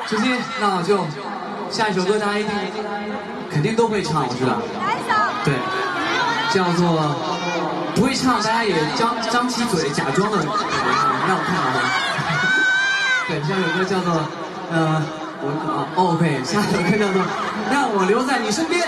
直接，那我就下一首歌，大家一定肯定都会唱，我知道。对，叫做不会唱，大家也张起嘴，假装的，让我看好吗？对，下首歌叫做OK， 下首歌叫做让我留在你身边。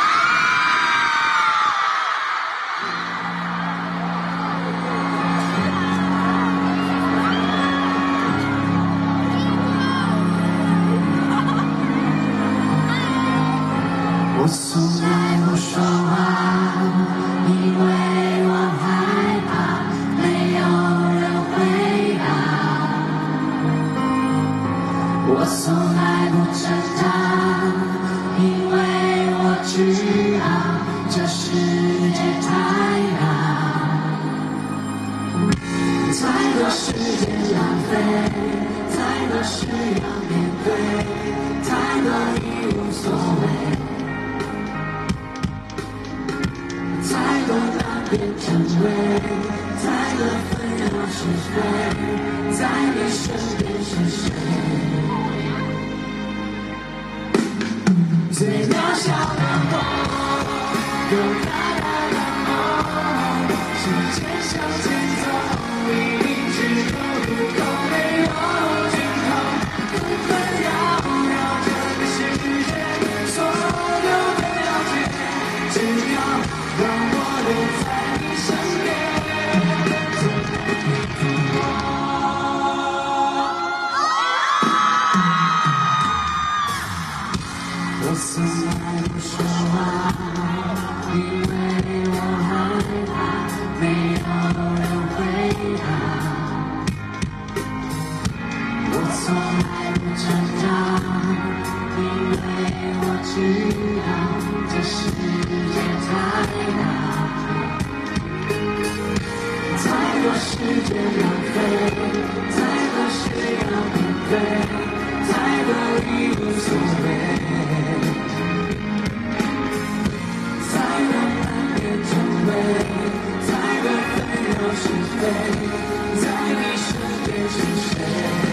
我从来不说话，因为我害怕没有人回答。我从来不挣扎，因为我知道这世界太大，太多时间浪费，太多事要面对，太多已无所谓。太多难辨真伪，太多纷扰是非，在你身边是谁？最渺小的我，有大大的梦，时间向前走，一直路口没有尽头，纷纷扰扰这个世界，所有的了解，只要让我留在你身边，我从来不说话，因为我害怕没有人回答。我从来不挣扎，因为我知道这世界太大。太多时间浪费，太多事要面对，太多已无所谓，太多难辨真伪，太多纷扰是非，在你身边是谁？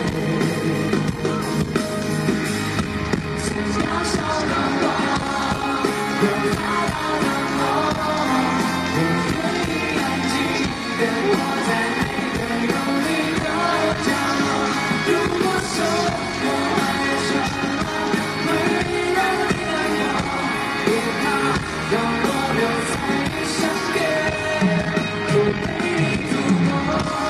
最渺小的我，有大大的梦，我愿意安静地活在每个有你的角落。如果说我还有什么会让你难过，别怕，让我留在你身边，我陪你度过。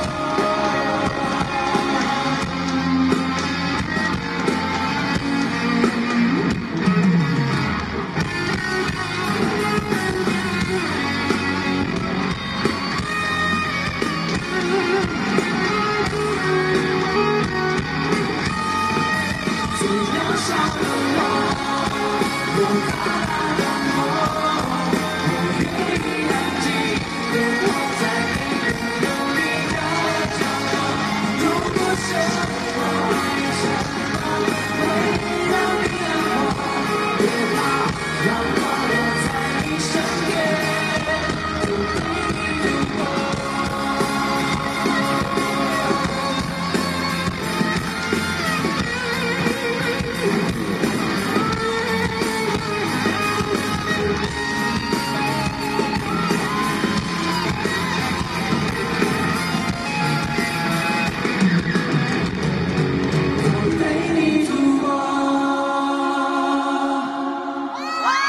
最渺小的我，有大大的梦，我愿意安静地活在每个有你的角落。如果说我还有什么会让你难过，别怕，让我留在你身边，我陪你度过。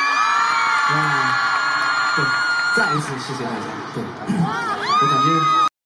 再一次谢谢大家。对，我感觉。